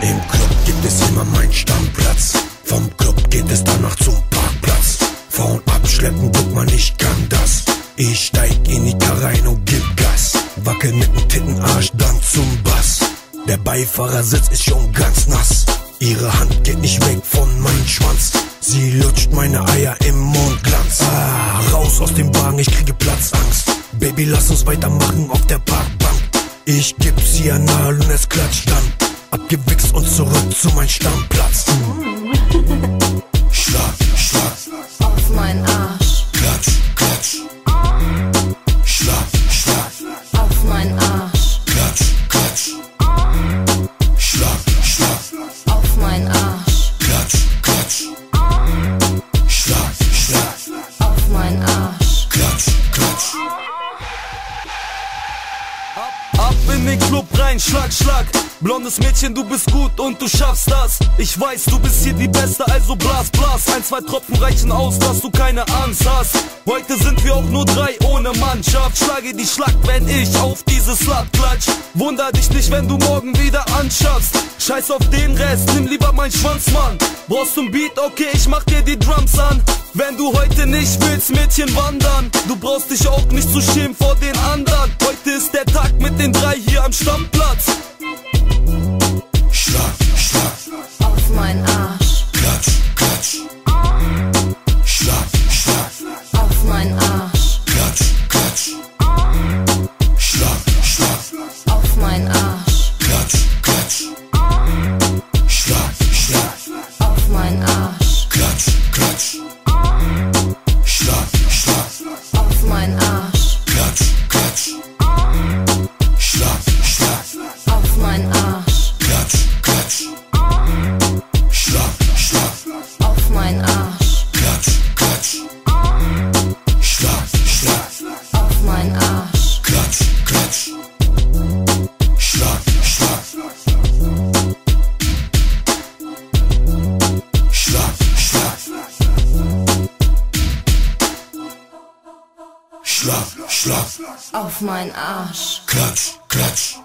Im Club gibt es immer meinen Stammplatz. Vom Club geht es danach zum Parkplatz. Frauen abschleppen, guck mal, ich kann das. Ich steig in die Karre rein und gib Gas. Wackel mit dem Tittenarsch dann zum Bass. Der Beifahrersitz ist schon ganz nass. Ihre Hand geht nicht weg von meinem Schwanz. Sie lutscht meine Eier im Mondglanz. Raus aus dem Wagen, ich kriege Platzangst. Baby, lass uns weitermachen auf der Parkbank. Ich geb sie anal und es klatscht dann. Abgewichst und zurück zu meinem Stammplatz. Schlag, Schlag auf meinen Arsch. Klatsch, Klatsch. Schlag, Schlag auf meinen Arsch. Klatsch, Klatsch. Schlag, Schlag auf meinen Arsch. Klatsch, Klatsch. Schlag, Schlag auf meinen Arsch. Klatsch, Klatsch. Ab in den Club rein, Schlag, Schlag. Blondes Mädchen, du bist gut und du schaffst das. Ich weiß, du bist hier die Beste, also blas, blas. 1, 2 Tropfen reichen aus, dass du keine Angst hast. Heute sind wir auch nur 3 ohne Mannschaft. Schlage die Schlag, wenn ich auf dieses Slut klatsch. Wunder dich nicht, wenn du morgen wieder anschaffst. Scheiß auf den Rest, nimm lieber meinen Schwanz, Mann. Brauchst du ein Beat? Okay, ich mach dir die Drums an. Wenn du heute nicht willst, Mädchen, wandern. Du brauchst dich auch nicht zu schämen vor den anderen. Heute ist der Tag mit den 3 hier am Stammplatz. Schlag, Schlag auf meinen Arsch. Klatsch, Klatsch. Schlag, Schlag auf meinen Arsch. Klatsch, Klatsch. Schlag, Schlag auf meinen Arsch. Klatsch, Klatsch. Schlag, Schlag auf meinen Arsch. Klatsch, Klatsch. Schlag, Schlag auf meinen Arsch. Klatsch, Klatsch. Schlag, Schlag auf meinen Arsch. Klatsch, Klatsch. Schlag, Schlag auf meinen Arsch. Klatsch, Klatsch. Schlag, Schlag auf meinen Arsch. Klatsch, Klatsch. Schlag, Schlag. Schlag, Schlag. Schlag, Schlag. auf meinen Arsch. Klatsch, Klatsch.